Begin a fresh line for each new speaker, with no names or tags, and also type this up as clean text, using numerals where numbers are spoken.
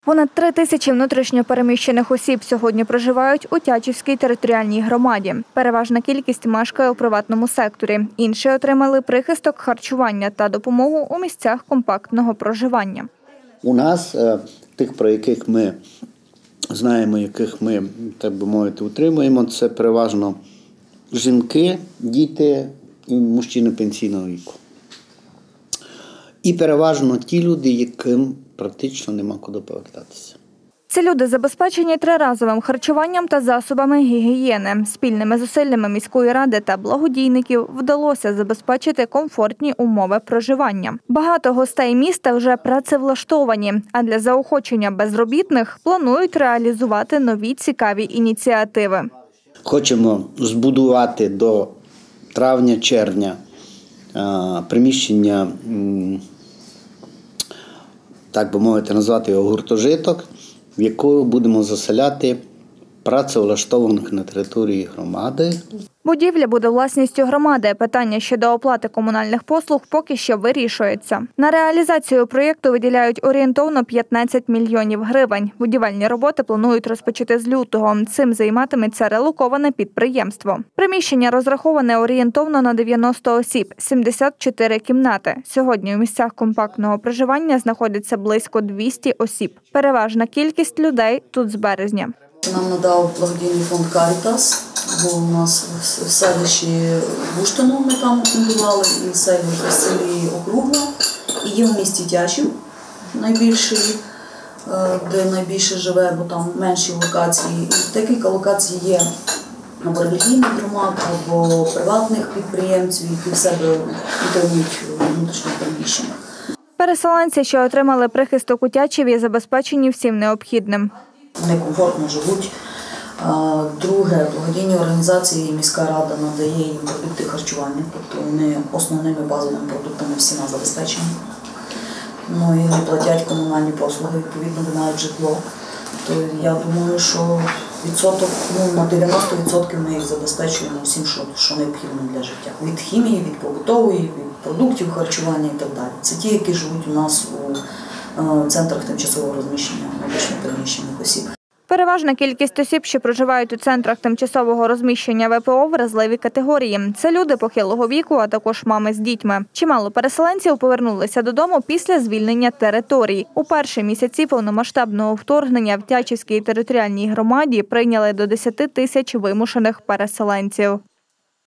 Понад 3 тисячі внутрішньо переміщених осіб сьогодні проживають у Тячівській територіальній громаді. Переважна кількість мешкає у приватному секторі. Інші отримали прихисток, харчування та допомогу у місцях компактного проживання.
У нас, тих, про яких ми знаємо, яких ми, так би мовити, утримуємо, це переважно жінки, діти і мужчини пенсійного віку. І переважно ті люди, яким практично нема куди повертатися.
Ці люди забезпечені триразовим харчуванням та засобами гігієни. Спільними зусиллями міської ради та благодійників вдалося забезпечити комфортні умови проживання. Багато гостей міста вже працевлаштовані, а для заохочення безробітних планують реалізувати нові цікаві ініціативи.
Хочемо збудувати до травня-червня приміщення, так би мовити, назвати його гуртожиток, в якому будемо заселяти працевлаштованих на території громади.
Будівля буде власністю громади. Питання щодо оплати комунальних послуг поки що вирішується. На реалізацію проєкту виділяють орієнтовно 15 мільйонів гривень. Будівельні роботи планують розпочати з лютого. Цим займатиметься релоковане підприємство. Приміщення розраховане орієнтовно на 90 осіб, 74 кімнати. Сьогодні у місцях компактного проживання знаходяться близько 200 осіб. Переважна кількість людей тут з березня.
Нам надав благодійний фонд «Карітас», бо у нас в селищі Буштину ми там фундували, і в селі Округла, і є в місті Тячів найбільший, де найбільше живе, бо там менші локації. І декілька локацій є або релігійних громад, або приватних підприємців, які в себе утримують внутрішньо переміщених.
Переселенці, що отримали прихисток у Тячеві, забезпечені всім необхідним.
Вони комфортно живуть. Друге, благодійні організації міська рада надає їм продукти харчування, тобто вони основними базовими продуктами всіма забезпечені. Ну і не платять комунальні послуги, відповідно, мають житло. То я думаю, що на 90% ми їх забезпечуємо всім, що необхідно для життя. Від хімії, від побутової, від продуктів харчування і так далі. Це ті, які живуть у нас у центрах тимчасового розміщення внутрішньо переміщених осіб.
Переважна кількість осіб, що проживають у центрах тимчасового розміщення ВПО, вразливі категорії. Це люди похилого віку, а також мами з дітьми. Чимало переселенців повернулися додому після звільнення територій. У перші місяці повномасштабного вторгнення в Тячівській територіальній громаді прийняли до 10 тисяч вимушених переселенців.